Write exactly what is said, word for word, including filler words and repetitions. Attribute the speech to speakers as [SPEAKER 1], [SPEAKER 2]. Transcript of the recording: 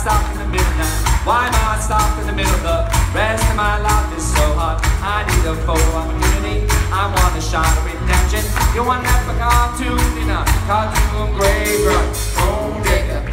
[SPEAKER 1] stop in the middle now? Why am I stopped in the middle? The rest of my life is so hard. I need a photo opportunity. I want a shot of redemption. You want that for cartoon dinner, cartoon graveyard, gold digger.